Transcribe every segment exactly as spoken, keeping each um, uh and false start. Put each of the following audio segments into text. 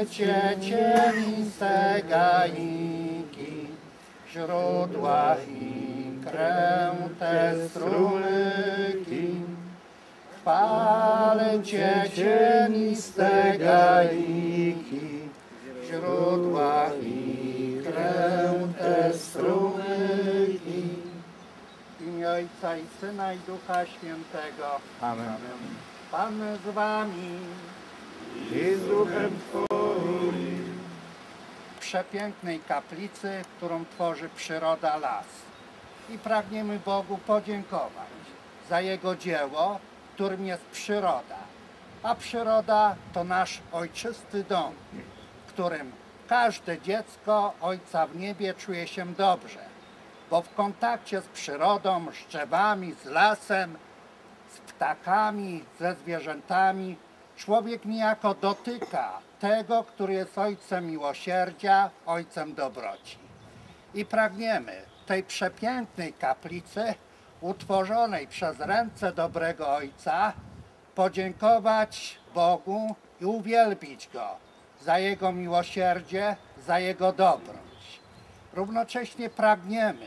Palecie cieniste gajniki, źródła i kręte strumyki. Palecie cieniste gajniki, źródła i kręte strumyki. W imię Ojca i Syna i Ducha Świętego. Amen. Pan z wami. I z duchem Twoim. W przepięknej kaplicy, którą tworzy przyroda, las. I pragniemy Bogu podziękować za Jego dzieło, którym jest przyroda. A przyroda to nasz ojczysty dom, w którym każde dziecko Ojca w niebie czuje się dobrze, bo w kontakcie z przyrodą, z drzewami, z lasem, z ptakami, ze zwierzętami, człowiek niejako dotyka tego, który jest Ojcem miłosierdzia, Ojcem dobroci. I pragniemy tej przepięknej kaplicy, utworzonej przez ręce dobrego Ojca, podziękować Bogu i uwielbić Go za Jego miłosierdzie, za Jego dobroć. Równocześnie pragniemy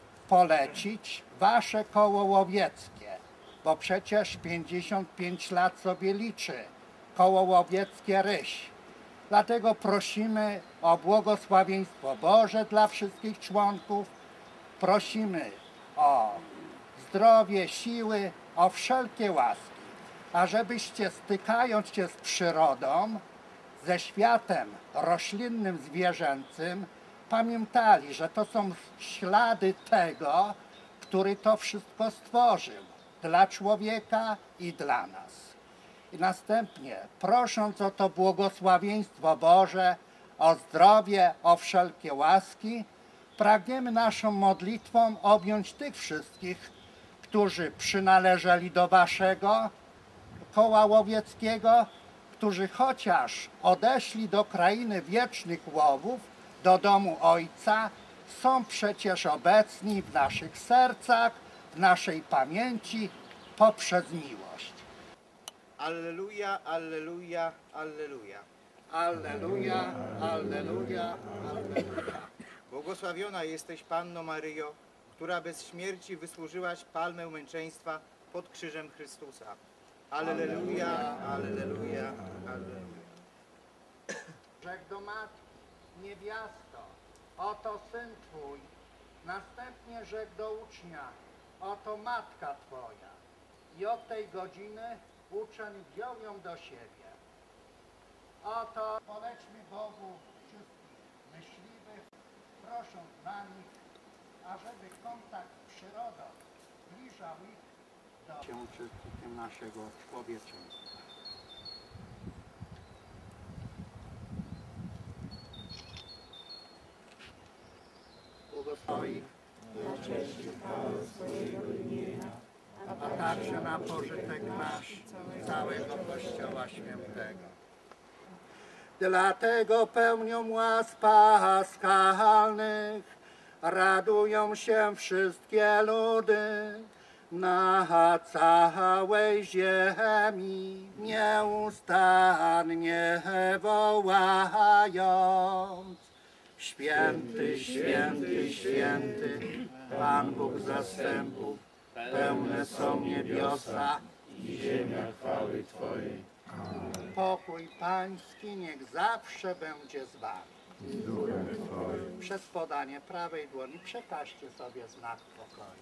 polecić Wasze koło łowieckie, bo przecież pięćdziesiąt pięć lat sobie liczy koło łowieckie Ryś. Dlatego prosimy o błogosławieństwo Boże dla wszystkich członków. Prosimy o zdrowie, siły, o wszelkie łaski, ażebyście stykając się z przyrodą, ze światem roślinnym, zwierzęcym, pamiętali, że to są ślady tego, który to wszystko stworzył dla człowieka i dla nas. I następnie, prosząc o to błogosławieństwo Boże, o zdrowie, o wszelkie łaski, pragniemy naszą modlitwą objąć tych wszystkich, którzy przynależeli do Waszego koła łowieckiego, którzy chociaż odeszli do krainy wiecznych łowów, do domu Ojca, są przecież obecni w naszych sercach, w naszej pamięci poprzez miłość. Alleluja, alleluja, alleluja. Alleluja, alleluja, alleluja. Błogosławiona jesteś, Panno Maryjo, która bez śmierci wysłużyłaś palmę męczeństwa pod krzyżem Chrystusa. Alleluja, alleluja, alleluja. Rzekł do matki: niewiasto, oto syn Twój. Następnie rzekł do ucznia: oto matka Twoja. I od tej godziny uczeń wziął ją do siebie. Oto poleczmy Bogu wszystkich myśliwych, prosząc na nich, ażeby kontakt z przyrodą zbliżał ich do się czystoty naszego człowieczeństwa. Błogosławi na cześć i chwałę swojego imienia, a także na pożytek nasz i całego Kościoła Świętego. Dlatego pełnią łask paschalnych radują się wszystkie ludy na całej ziemi, nieustannie wołając: święty, święty, święty, Pan Bóg zastępów, pełne są niebiosa i ziemia chwały Twojej. Amen. Pokój Pański niech zawsze będzie z Wami. Z duchem Twoim. Przez podanie prawej dłoni przekażcie sobie znak pokoju.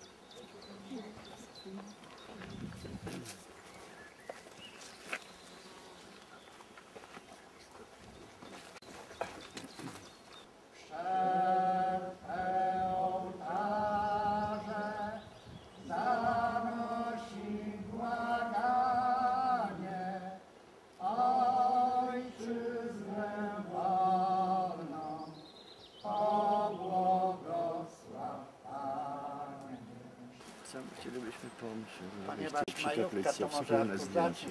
Chcielibyśmy pomóc, Ponieważ przy majówka kaplicy to może wspólne zdjęcie.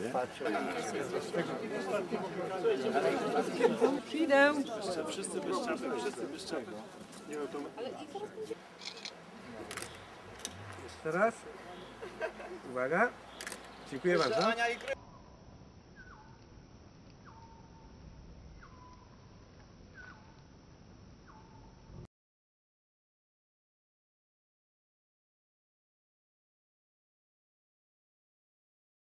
Przyjdę. Wszyscy bez czapy, wszyscy bez czego. Nie wiem, to... Jeszcze raz. Uwaga. Dziękuję bardzo. Ania i